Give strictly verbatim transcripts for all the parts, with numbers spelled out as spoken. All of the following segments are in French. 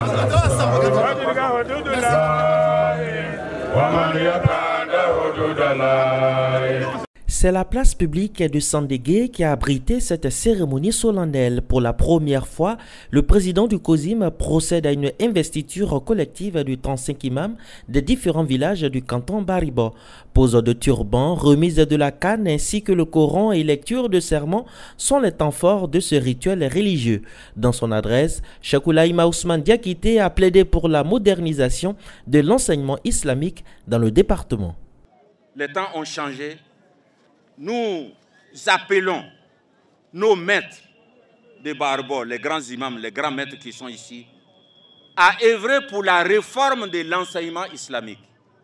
C'est la place publique de Sandégué qui a abrité cette cérémonie solennelle. Pour la première fois, le président du COSIM procède à une investiture collective du trente-cinq imams des différents villages du canton Baribo. Pose de turban, remise de la canne ainsi que le Coran et lecture de sermons sont les temps forts de ce rituel religieux. Dans son adresse, Cheikh Oulaïma Ousmane Diakité a plaidé pour la modernisation de l'enseignement islamique dans le département. Les temps ont changé. Nous appelons nos maîtres de Baribo, les grands imams, les grands maîtres qui sont ici, à œuvrer pour la réforme de l'enseignement islamique.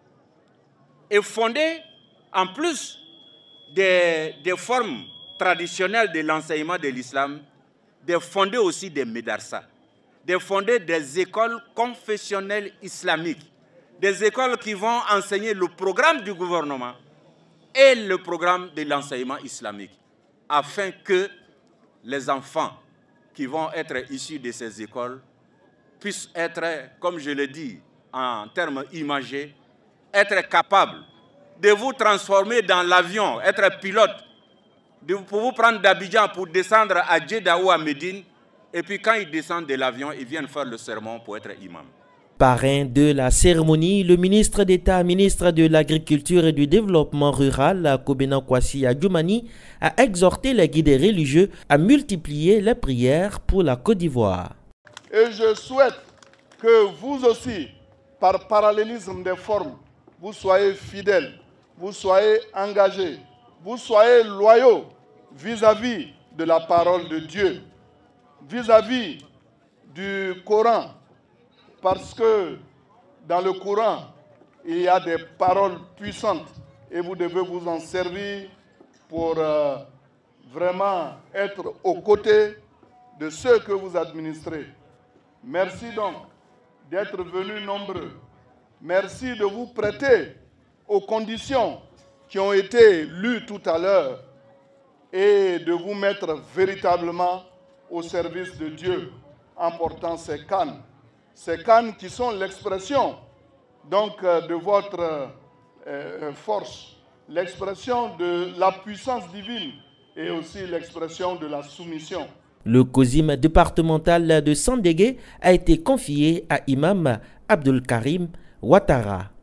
Et fonder, en plus des, des formes traditionnelles de l'enseignement de l'islam, de fonder aussi des médarsas, de fonder des écoles confessionnelles islamiques, des écoles qui vont enseigner le programme du gouvernement et le programme de l'enseignement islamique, afin que les enfants qui vont être issus de ces écoles puissent être, comme je l'ai dit en termes imagés, être capables de vous transformer dans l'avion, être pilote, de, pour vous prendre d'Abidjan pour descendre à Djeddah ou à Médine, et puis quand ils descendent de l'avion, ils viennent faire le sermon pour être imam. Parrain de la cérémonie, le ministre d'État, ministre de l'Agriculture et du Développement rural, Kobena Kwasi Adjoumani, a exhorté les guides religieux à multiplier les prières pour la Côte d'Ivoire. Et je souhaite que vous aussi, par parallélisme des formes, vous soyez fidèles, vous soyez engagés, vous soyez loyaux vis-à-vis de la parole de Dieu, vis-à-vis du Coran. Parce que dans le Coran, il y a des paroles puissantes et vous devez vous en servir pour euh, vraiment être aux côtés de ceux que vous administrez. Merci donc d'être venus nombreux. Merci de vous prêter aux conditions qui ont été lues tout à l'heure et de vous mettre véritablement au service de Dieu en portant ces cannes. Ces cannes qui sont l'expression donc de votre euh, force, l'expression de la puissance divine et aussi l'expression de la soumission. Le COSIM départemental de Sandégué a été confié à Imam Abdul Karim Ouattara.